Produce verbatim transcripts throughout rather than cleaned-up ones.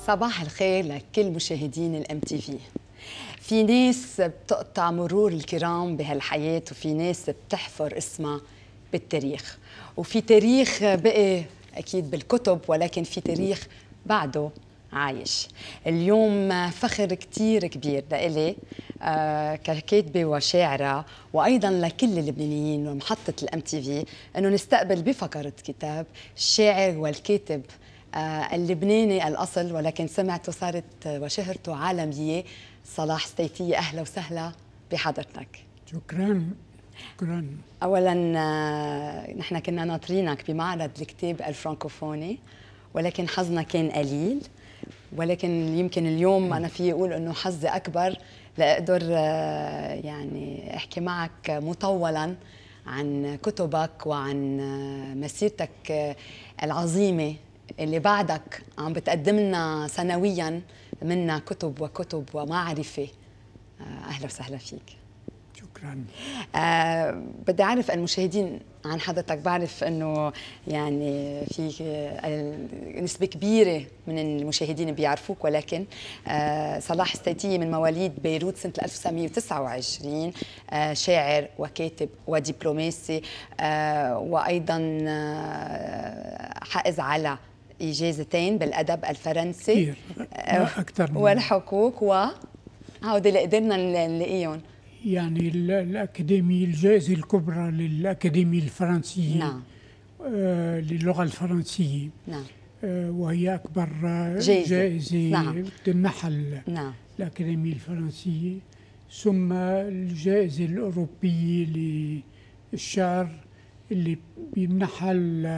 صباح الخير لكل مشاهدين الام تي في. في ناس بتقطع مرور الكرام بهالحياة، وفي ناس بتحفر اسمها بالتاريخ، وفي تاريخ بقي أكيد بالكتب، ولكن في تاريخ بعده عايش. اليوم فخر كتير كبير لإلي آه ككاتبة وشاعرة، وأيضا لكل اللبنانيين ومحطة الام تي في، أنه نستقبل بفقرة كتاب الشاعر والكاتب آه اللبناني الأصل، ولكن سمعته صارت وشهرته عالمية، صلاح ستيتية. أهلا وسهلا بحضرتك. شكرا شكرا. أولا آه نحن كنا ناطرينك بمعرض الكتاب الفرنكوفوني، ولكن حظنا كان قليل، ولكن يمكن اليوم أنا في أقول أنه حظي أكبر لأقدر آه يعني أحكي معك مطولا عن كتبك وعن آه مسيرتك آه العظيمة اللي بعدك عم بتقدم لنا سنويا منها كتب وكتب ومعرفة. آه أهلا وسهلا فيك. شكرا. آه بدي أعرف المشاهدين عن حضرتك. بعرف أنه يعني في آه نسبة كبيرة من المشاهدين بيعرفوك، ولكن آه صلاح ستيتية من مواليد بيروت سنة ألف وتسعمئة وتسعة وعشرين، آه شاعر وكاتب ودبلوماسي، آه وأيضا آه حائز على إجازتين بالأدب الفرنسي كثير أكثر من والحقوق، وهودي اللي قدرنا نلاقيهم. يعني الأكاديمية، الجائزة الكبرى للأكاديمية الفرنسية. نعم. آه للغة الفرنسية. نعم. آه وهي أكبر جائزة, جائزة نعم. تمنحها نعم. الأكاديمية الفرنسية، ثم الجائزة الأوروبية للشعر اللي بيمنحها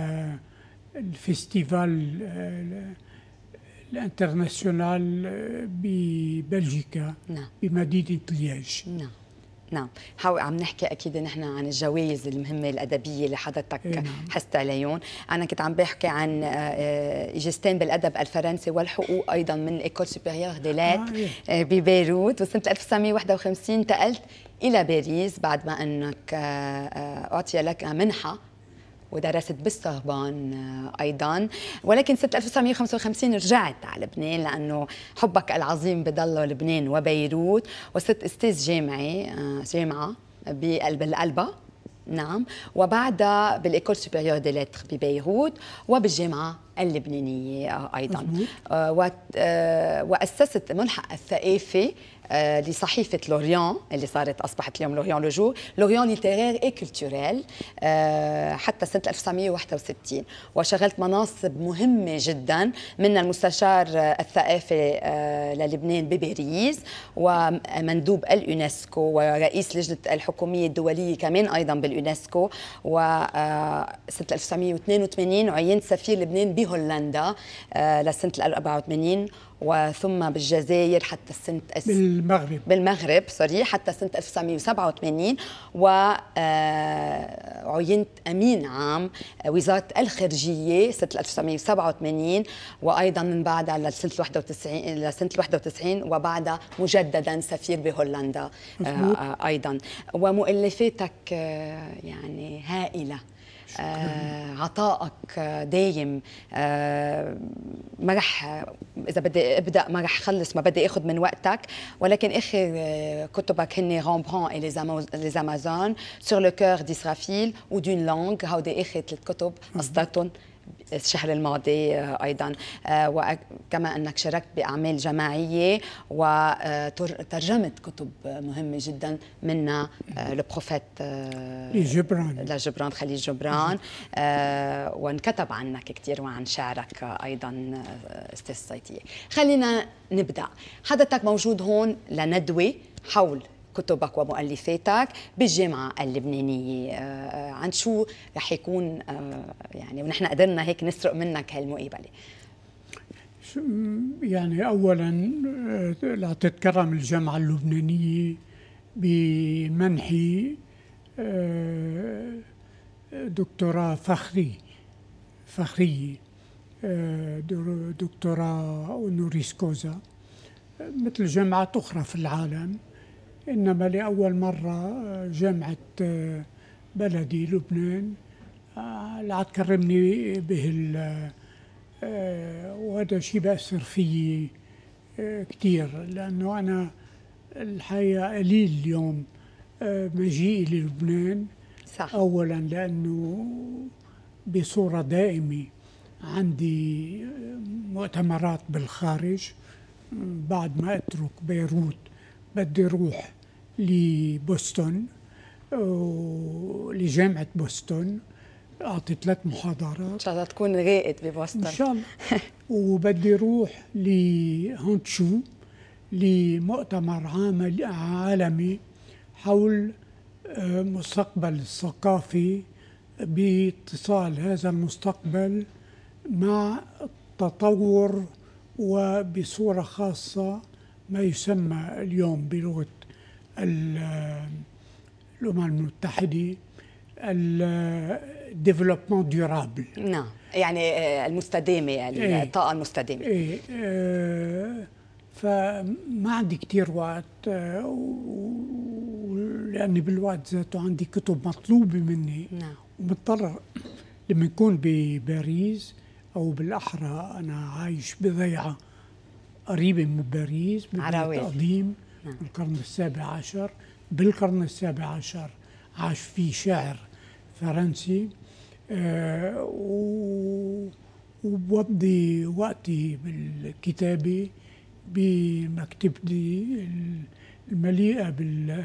الفستيفال الانترناسيونال ببلجيكا. نعم. بمدينة لياج. نعم. نعم. هو عم نحكي اكيد نحن عن الجوائز المهمه الادبيه اللي حضرتك نعم. حست عليهم. انا كنت عم بحكي عن اجازتين بالادب الفرنسي والحقوق ايضا من ايكول سوبيريور دي ليتر آه ببيروت، وسنه ألف وتسعمئة وواحد وخمسين انتقلت الى باريس بعد ما انك اعطي لك منحه ودرست بالسوربون ايضا، ولكن سنه ألف وتسعمئة وخمسة وخمسين رجعت على لبنان لانه حبك العظيم بضله لبنان وبيروت، وصرت استاذ جامعي جامعه بقلب القلبه. نعم. وبعدها بالإيكول سوبيريور دي ليتر ببيروت وبالجامعة اللبنانية أيضا. وأسست ملحق الثقافة لصحيفة لوريان اللي صارت أصبحت اليوم لوريان لو جور، لوريان ليترير اي كولتوريل، حتى سنة ألف وتسعمئة وواحد وستين، وشغلت مناصب مهمة جدا، منها المستشار الثقافي للبنان بباريس، ومندوب اليونسكو، ورئيس لجنة الحكومية الدولية كمان أيضا باليونسكو. وسنة ألف وتسعمئة واثنين وثمانين عينت سفير لبنان بهولندا لسنة أربعة وثمانين، وثم بالجزائر حتى سنة بالمغرب بالمغرب سوري حتى سنة ألف وتسعمئة وسبعة وثمانين، وعينت أمين عام وزارة الخارجية سنة ألف وتسعمئة وسبعة وثمانين، وأيضا من بعدها لسنة واحد وتسعين لسنة واحد وتسعين، وبعدها مجددا سفير بهولندا أيضا. ومؤلفاتك يعني هائلة. آه، عطائك دايم. آه، ما رح اذا بدي ابدا ما رح خلص، ما بدي اخذ من وقتك، ولكن اخر آه، كتبك هن رامبران اي لي امازون، سور لو كور ديسرافيل ودون لونغ، هودي اخر ثلاث كتب اصدرتهم الشهر الماضي ايضا. وكما انك شاركت باعمال جماعيه وترجمت كتب مهمه جدا، منها لو بروفيت لجبران لجبران خليل جبران، وانكتب عنك كثير وعن شعرك ايضا استاذ ستيتية. خلينا نبدا. حضرتك موجود هون لندوه حول كتبك ومؤلفاتك بالجامعة اللبنانية. آه عن شو رح يكون آه يعني ونحن قدرنا هيك نسرق منك هالمقابلة؟ يعني أولا لا تتكرم الجامعة اللبنانية بمنحي آه دكتوراه فخري فخرية، آه دكتوراه اونوريس كوزا، مثل جامعات أخرى في العالم. إنما لأول مرة جامعة بلدي لبنان لا تكرمني به آه، وهذا شيء بأثر فيي آه، كثير، لأنه أنا الحقيقة قليل اليوم آه، مجيئي للبنان. صح. أولا لأنه بصورة دائمة عندي مؤتمرات بالخارج. بعد ما أترك بيروت بدي أروح لبوسطن، لجامعة بوسطن، أعطي ثلاث محاضرات ان شاء الله تكون غائد ببوسطن إن شاء الله. وبدي أروح لهونشو لمؤتمر عامل عالمي حول مستقبل الثقافي، باتصال هذا المستقبل مع التطور، وبصورة خاصة ما يسمى اليوم بلغة الأمم المتحدة الديفلوبمون ديورابل. نعم، يعني المستدامة، الطاقة المستدامة. ايه آه فما عندي كتير وقت، آه لأني بالوقت ذاته عندي كتب مطلوبة مني. نعم. ومضطر لما يكون بباريس، أو بالأحرى أنا عايش بضيعة قريبة من باريس ببيت قديم من القرن السابع عشر. بالقرن السابع عشر عاش فيه شاعر فرنسي، آه وبقضي وقتي بالكتابة بمكتبتي المليئة بال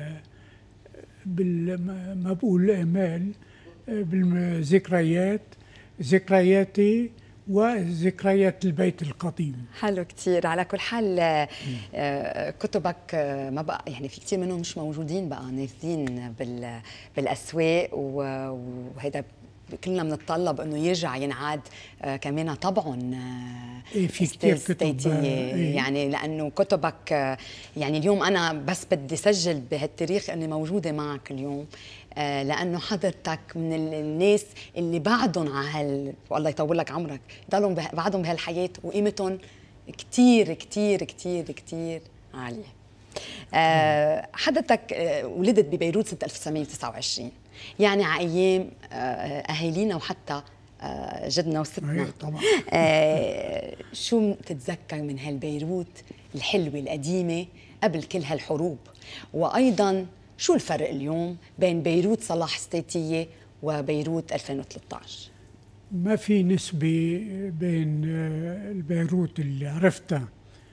ما بقول الآمال، بالذكريات، ذكرياتي وذكريات البيت القديم. حلو كتير. على كل حال كتبك ما بقى يعني في كتير منهم مش موجودين بقى، نازلين بالاسواق، وهذا كلنا بنتطلب انه يرجع ينعاد كمان طبعهم. إيه في كتير كتب إيه. يعني لانه كتبك يعني اليوم انا بس بدي سجل بهالتاريخ اني موجوده معك اليوم، لانه حضرتك من الناس اللي بعدهم على هال، والله يطول لك عمرك، ضلهم بعدهم بهالحياه وقيمتهم كتير كتير كتير كتير عاليه. أه حضرتك ولدت ببيروت سنه ألف وتسعمية وتسعة وعشرين، يعني على ايام اهالينا وحتى جدنا وستنا. طبعا. آه شو بتتذكر من هالبيروت الحلوه القديمه قبل كل هالحروب؟ وايضا شو الفرق اليوم بين بيروت صلاح ستيتيه وبيروت ألفين وثلاثة عشر؟ ما في نسبه بين البيروت اللي عرفتها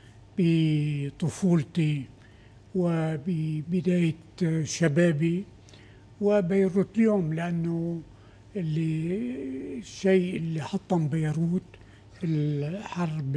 بطفولتي وببدايه شبابي وبيروت اليوم، لأنه اللي الشيء اللي حطم بيروت الحرب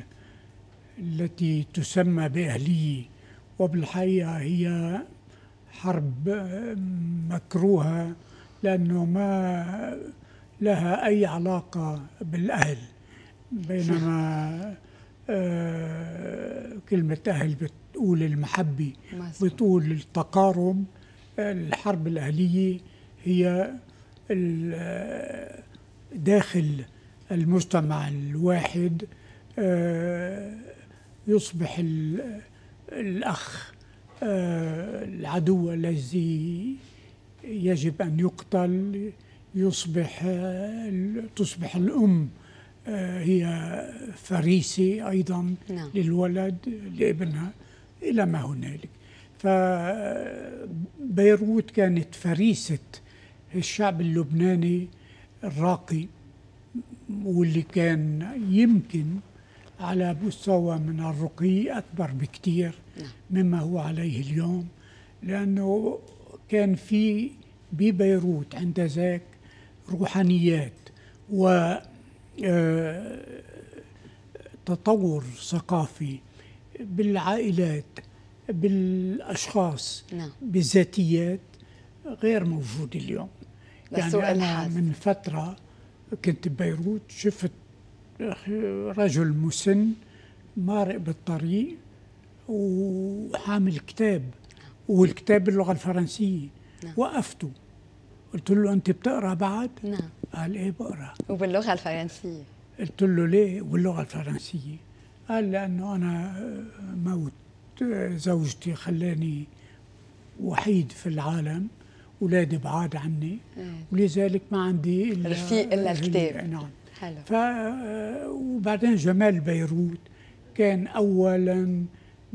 التي تسمى بأهلية، وبالحقيقة هي حرب مكروهة لأنه ما لها أي علاقة بالأهل، بينما آه كلمة أهل بتقول المحبة، بتقول التقارب. الحرب الأهلية هي داخل المجتمع الواحد يصبح الأخ العدو الذي يجب أن يقتل، يصبح تصبح الأم هي فريسة أيضا. نعم. للولد لابنها إلى ما هنالك. فبيروت كانت فريسة الشعب اللبناني الراقي، واللي كان يمكن على مستوى من الرقي أكبر بكتير مما هو عليه اليوم، لأنه كان في ببيروت عند ذاك روحانيات وتطور ثقافي بالعائلات، بالأشخاص. نعم. بالذاتيات غير موجود اليوم. يعني أنا من فترة كنت ببيروت، شفت رجل مسن مارق بالطريق وحامل كتاب، والكتاب باللغة الفرنسية. نعم. وقفته قلت له أنت بتقرأ بعد؟ نعم. قال إيه بقرأ. وباللغة الفرنسية؟ قلت له ليه باللغة الفرنسية؟ قال لأنه أنا موت زوجتي خلاني وحيد في العالم، أولادي بعاد عني، ولذلك ما عندي إلا رفيق إلا الكتاب. نعم. حلو. ف وبعدين جمال بيروت كان اولا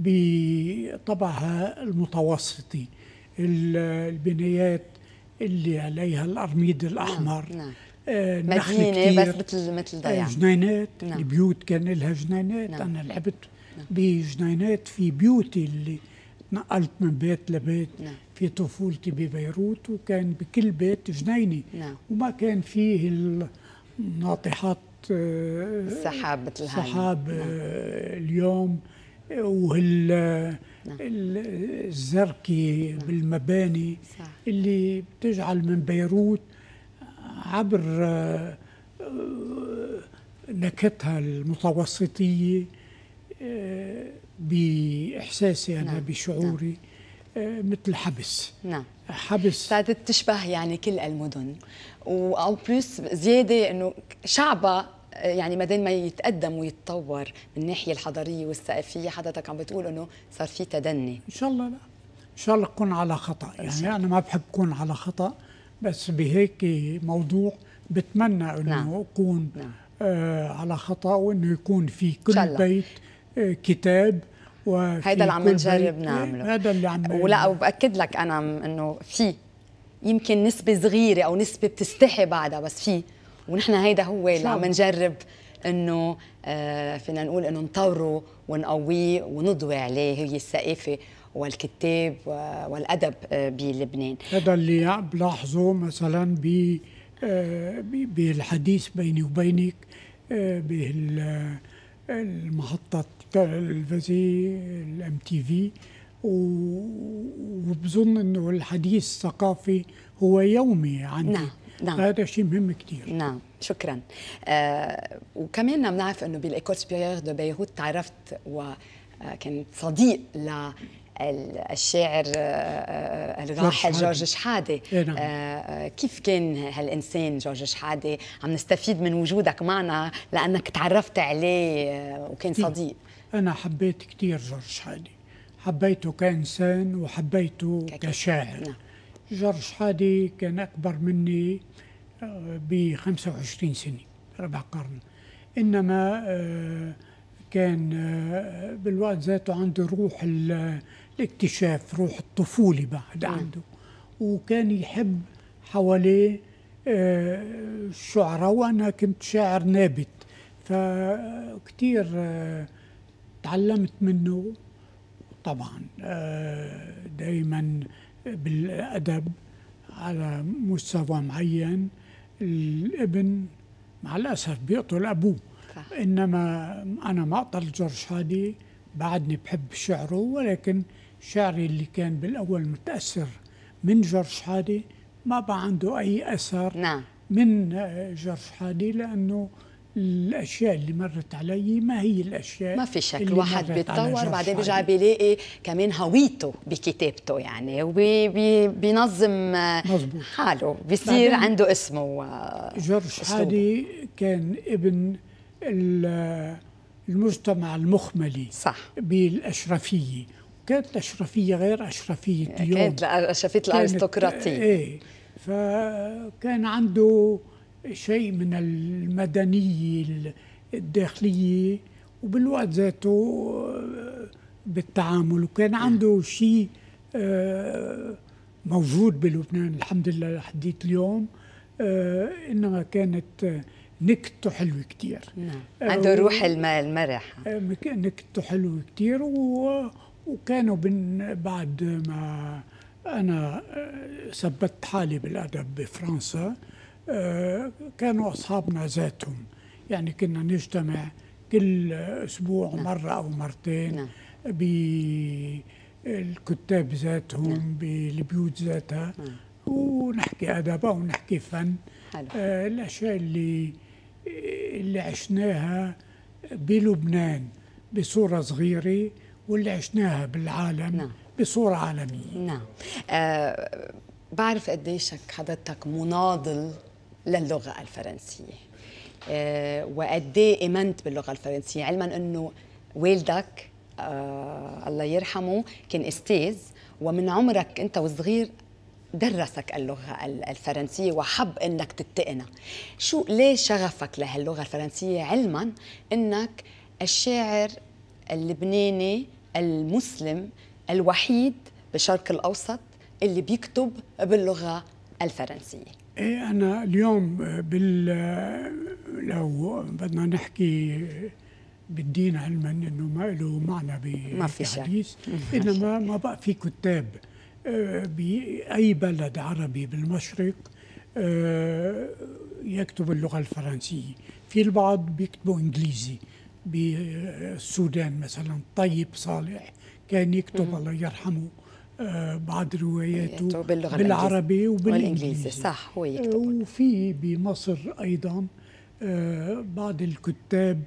بطبعها المتوسطي، البنايات اللي عليها القرميد الاحمر. نعم. نعم. آه مدينه بس مثل مثل ضيعه. آه جنينات. نعم. البيوت كان لها جنينات. نعم. انا لعبت نعم. بجنينات في بيوتي اللي نقلت من بيت لبيت. نعم. في طفولتي ببيروت، وكان بكل بيت جنينه. نعم. وما كان فيه الناطحات السحاب مثل هاي. السحاب. نعم. اليوم وهال نعم. الزركي. نعم. بالمباني. صح. اللي بتجعل من بيروت عبر نكهتها المتوسطيه باحساسي انا. نعم. بشعوري. نعم. مثل حبس. نعم. حبس صارت تشبه يعني كل المدن، او بلس زياده انه شعبها يعني ما دام ما يتقدم ويتطور من الناحيه الحضاريه والثقافيه. حضرتك عم بتقول انه صار في تدني. ان شاء الله. لا ان شاء الله اكون على خطا، يعني انا ما بحب اكون على خطا، بس بهيك موضوع بتمنى انه نعم. اكون نعم. آه على خطا، وانه يكون في كل بيت آه كتاب. هيدا اللي عم نجرب نعمله. هذا اللي عم ولا وباكد لك انا انه في يمكن نسبه صغيره او نسبه بتستحي بعدها، بس في، ونحن هيدا هو اللي عم نجرب انه آه فينا نقول انه نطوره ونقويه ونضوي عليه، هي الثقافه والكتاب والادب آه بلبنان. هذا اللي بلاحظه مثلا ب آه بالحديث بيني وبينك آه بالمحطه التلفزي الام تي في، وبظن انه الحديث الثقافي هو يومي عندي. نعم. نعم. هذا شيء مهم كثير. نعم شكرا. آه وكمان بنعرف انه بالايكول سوبيريور دو بيروت تعرفت وكنت صديق للشاعر آه الراحل جورج شحاده. نعم. آه كيف كان هالانسان جورج شحاده؟ عم نستفيد من وجودك معنا لانك تعرفت عليه آه وكان صديق. انا حبيت كثير جورج شحاده، حبيته كإنسان وحبيته كشاعر. نعم. جورج شحاده كان أكبر مني ب خمسة وعشرين سنة، ربع قرن، إنما كان بالوقت ذاته عنده روح الاكتشاف، روح الطفولة بعد عنده. وكان يحب حواليه الشعراء، وأنا كنت شاعر نابت، فكتير تعلمت منه. طبعا دائما بالأدب على مستوى معين. الابن مع الأسف بيقتل أبوه. صح. إنما أنا ما أقتل جورج شحاده، بعدني بحب شعره، ولكن شعري اللي كان بالأول متأثر من جورج شحاده ما بقى عنده أي أثر. نعم. من جورج شحاده، لأنه الاشياء اللي مرت علي ما هي الاشياء. ما في شك الواحد بيتطور، بعدين بيرجع بيلاقي كمان هويته بكتابته يعني، وبينظم حاله، بيصير عنده اسمه. جورج شحاده كان ابن المجتمع المخملي. صح. بالاشرفيه، كانت الاشرفيه غير اشرفيه اليوم، كانت اشرفيه الارستقراطيه. ايه، فكان عنده شيء من المدنية الداخلية، وبالوقت ذاته بالتعامل، وكان عنده شيء موجود بلبنان الحمد لله لحديت اليوم، إنما كانت نكته حلوة كتير. نعم. عنده روح المرح، نكته حلوة كتير. وكانوا بعد ما أنا ثبت حالي بالأدب بفرنسا، كانوا أصحابنا ذاتهم، يعني كنا نجتمع كل أسبوع. نعم. مرة أو مرتين. نعم. بالكتاب ذاتهم. نعم. بالبيوت ذاتها. نعم. ونحكي أدب ونحكي فن. آه الأشياء اللي اللي عشناها بلبنان بصورة صغيرة، واللي عشناها بالعالم. نعم. بصورة عالمية. نعم. آه بعرف قديشك حضرتك مناضل للغة الفرنسية، أه وقد ايه امنت باللغة الفرنسية، علما انه والدك أه الله يرحمه كان استاذ، ومن عمرك انت وصغير درسك اللغة الفرنسية وحب انك تتقنها. شو ليه شغفك لهاللغة الفرنسية، علما انك الشاعر اللبناني المسلم الوحيد بالشرق الاوسط اللي بيكتب باللغة الفرنسية؟ ايه انا اليوم بال لو بدنا نحكي بالدين، علما انه ما له معنى بالحديث، انما ما بقى في كتاب باي بلد عربي بالمشرق يكتب اللغه الفرنسيه. في البعض بيكتبوا انجليزي، بالسودان مثلا طيب صالح كان يكتب الله يرحمه بعض رواياته بالعربي وبالانجليزي. صح، هو يكتب. وفي بمصر ايضا بعض الكتاب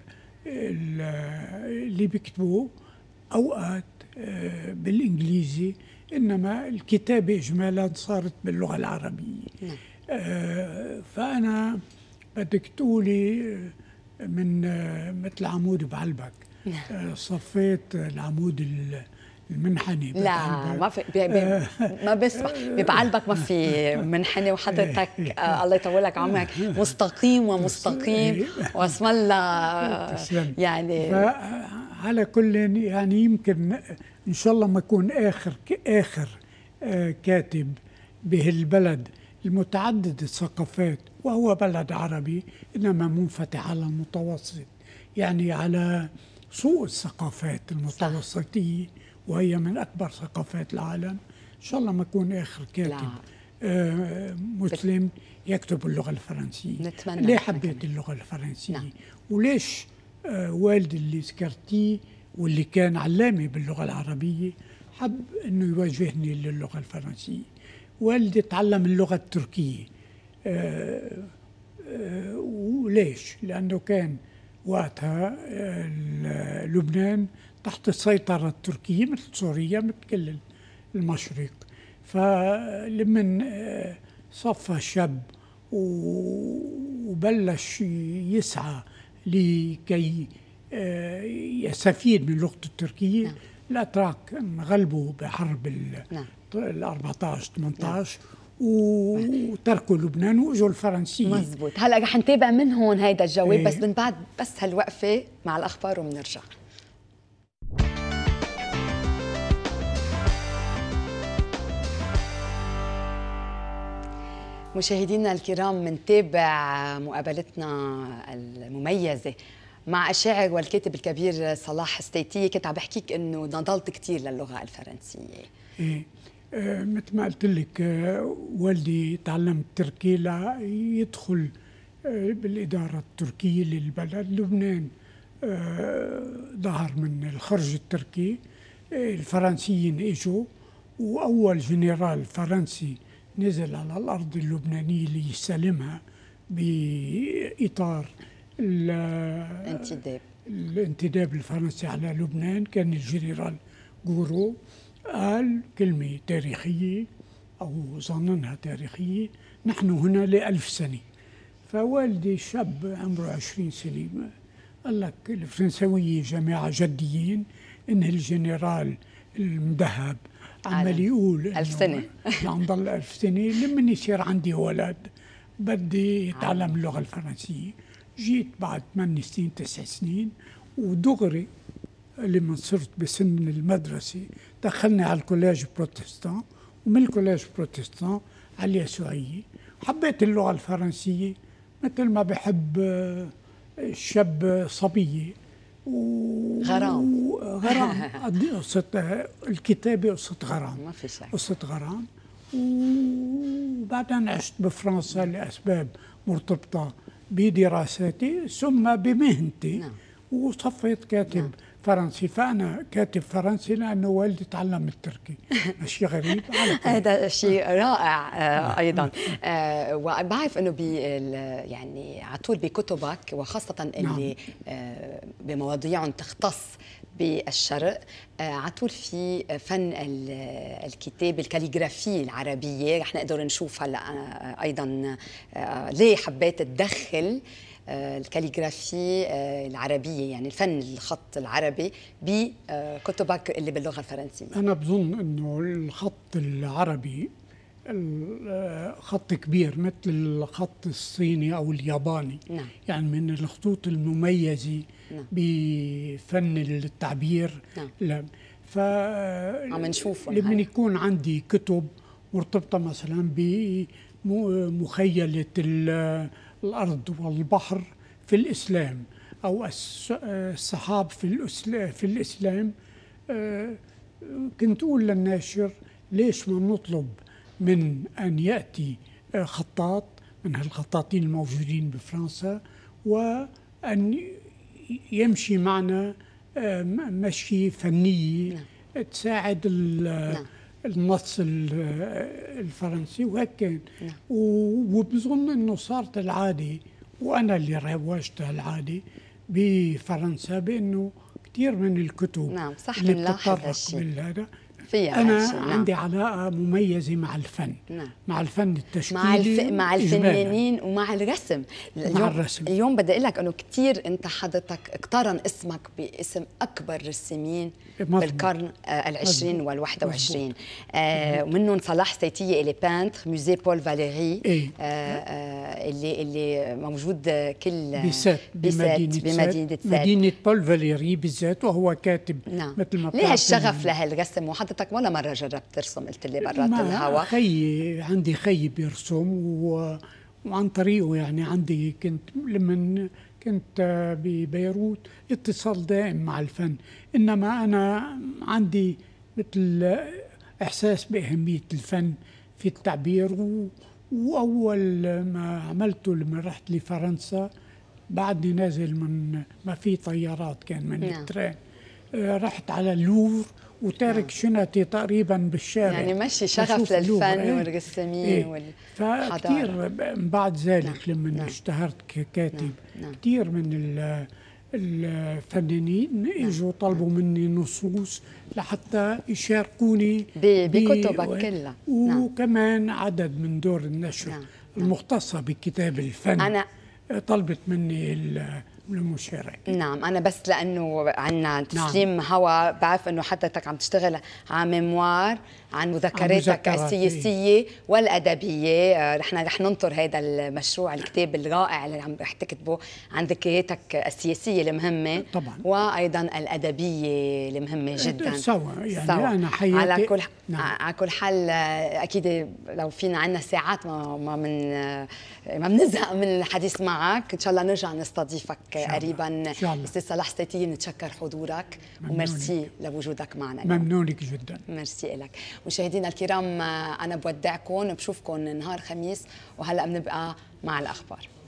اللي بيكتبوا اوقات بالانجليزي، انما الكتابه اجمالا صارت باللغه العربيه. نعم. فانا بدك تقولي من مثل عمود بعلبك. نعم. صفيت العمود المنحني. لا ما في بي بي ما بسمع ببعلبك، ما في منحني، وحضرتك آه الله يطول لك عمرك مستقيم ومستقيم واسم الله. يعني على كل يعني يمكن ان شاء الله ما اكون اخر اخر آه كاتب بهالبلد المتعدد الثقافات، وهو بلد عربي انما منفتح على المتوسط، يعني على سوق الثقافات المتوسطيه، وهي من أكبر ثقافات العالم. إن شاء الله ما أكون آخر كاتب آه مسلم يكتب اللغة الفرنسية. نتمنى. ليه حبيت اللغة الفرنسية؟ نعم. وليش آه والدي اللي ذكرتيه واللي كان علامي باللغة العربية حب أنه يوجهني للغة الفرنسية؟ والدي تعلم اللغة التركية. آه آه وليش؟ لأنه كان وقتها آه لبنان تحت السيطرة التركية مثل سوريا مثل كل المشرق. فلمن صفى شاب وبلش يسعى لكي يستفيد من لغته التركية، نعم. الأتراك انغلبوا بحرب ال أربعطعش ثمانطعش وتركوا لبنان واجوا الفرنسية. مزبوط. هلا رح نتابع من هون هيدا الجواب، ايه. بس من بعد بس هالوقفة مع الأخبار وبنرجع. مشاهدينا الكرام، منتابع مقابلتنا المميزة مع الشاعر والكاتب الكبير صلاح الستيتية. كنت عم بحكيك انه نضلت كثير للغة الفرنسية. ايه آه مثل ما قلت لك، آه والدي تعلم التركي ليدخل آه بالإدارة التركية للبلد. لبنان آه ظهر من الخرج التركي، آه الفرنسيين اجوا، وأول جنرال فرنسي نزل على الأرض اللبنانية ليستلمها بإطار الانتداب الانتداب الفرنسي على لبنان كان الجنرال غورو. قال كلمة تاريخية أو ظننها تاريخية: نحن هنا لألف سنة. فوالدي شاب عمره عشرين سنة قال لك الفرنسوية جماعة جديين، إن الجنرال المذهب عمال يقول ألف سنة عم ضل ألف سنة، لمن يصير عندي ولد بدي يتعلم اللغة الفرنسية. جيت بعد ثمان سنين تسع سنين ودغري لما صرت بسن المدرسة دخلني على الكوليج بروتستان، ومن الكوليج بروتستان على اليسوعية. حبيت اللغة الفرنسية مثل ما بحب الشاب صبية. و... غرام غرام قصة الكتابة، قصة غرام، ما في شك، قصة غرام. وبعدين عشت بفرنسا لأسباب مرتبطة بدراساتي ثم بمهنتي. نعم. وصفيت كاتب. نعم. فرنسي. فأنا كاتب فرنسي لأنه والدي تعلم التركي. شيء غريب. هذا شيء رائع. آه أيضا آه وبعرف أنه بي يعني على طول بكتبك، وخاصة اللي آه بمواضيع تختص بالشرق، آه على طول في فن الكتابة الكاليغرافية العربية. رح نقدر نشوف هلا آه أيضا آه ليه حبيت تدخل الكاليغرافي العربية، يعني الفن الخط العربي بكتبك اللي باللغة الفرنسية. أنا بظن أنه الخط العربي خط كبير مثل الخط الصيني أو الياباني. نعم. يعني من الخطوط المميزة نعم. بفن التعبير. نعم. لا ف عم نشوفهم لما هلا. يكون عندي كتب مرتبطة مثلا بمخيلة الأرض والبحر في الإسلام أو السحاب في في الإسلام، كنت أقول للناشر ليش ما نطلب من أن يأتي خطاط من هالخطاطين الموجودين بفرنسا وأن يمشي معنا مشي فنية نعم. تساعد نعم. النص الفرنسي وهيك كان. نعم. وبظن أنه صارت العادة وأنا اللي روجت العادة بفرنسا بأنه كثير من الكتب نعم صح اللي بنلاحظ بتتطرق هالشيء بالهذا. أنا نعم. عندي علاقة مميزة مع الفن. نعم. مع الفن التشكيلي مع الف... مع الفنانين ومع الرسم. اليوم مع الرسم. اليوم بدي اقول لك انه كثير انت حضرتك اقترن اسمك باسم اكبر رسامين بالقرن العشرين والواحد وعشرين، آه ومنهم صلاح سيتية اللي بانتر موزي بول فاليري. إيه؟ آه آه اللي اللي موجود كل بسات بمدينة, بمدينة سات مدينة بول فاليري بالذات، وهو كاتب. نعم. مثل ما ليه هالشغف لهالرسم؟ وحضرتك ولا مرة جربت ترسم؟ قلت لي برات الهوا. خيي عندي خيي بيرسم و... وعن طريقه يعني عندي كنت لما كنت ببيروت اتصال دائم مع الفن، انما انا عندي مثل احساس باهميه الفن في التعبير. و... واول ما عملته لما رحت لفرنسا بعدني نازل من ما في طيارات كان من نعم. الترين، رحت على اللوفر وتارك نعم. شنطتي تقريبا بالشارع، يعني مشي شغف للفن ايه؟ والرسامين ايه؟ والحضارة. فكتير بعد ذلك نعم. لما نعم. اشتهرت ككاتب نعم. كتير من الفنانين نعم. اجوا طلبوا نعم. مني نصوص لحتى يشاركوني بكتبك كلها. وكمان نعم. عدد من دور النشر نعم. المختصة بكتاب الفن أنا طلبت مني المشاركة. نعم أنا بس لأنه عنا تسليم نعم. هوا بعرف أنه حضرتك عم تشتغل على ميموار عن مذكراتك السياسية والأدبية. رح رح ننطر هذا المشروع الكتاب الرائع اللي عم رح تكتبه عن ذكرياتك السياسية المهمة طبعا، وأيضا الأدبية المهمة جدا سوا. يعني سوا. أنا حياتي على كل نعم. على كل حال أكيد لو فينا عنا ساعات ما ما من ما بنزهق من الحديث معك. إن شاء الله نرجع نستضيفك قريبا. أستاذ صلاح سيتية، نتشكر حضورك وميرسي لوجودك معنا. ممنونك جدا. ميرسي لك. مشاهدينا الكرام أنا بودعكم، بشوفكم نهار خميس، وهلأ بنبقى مع الأخبار.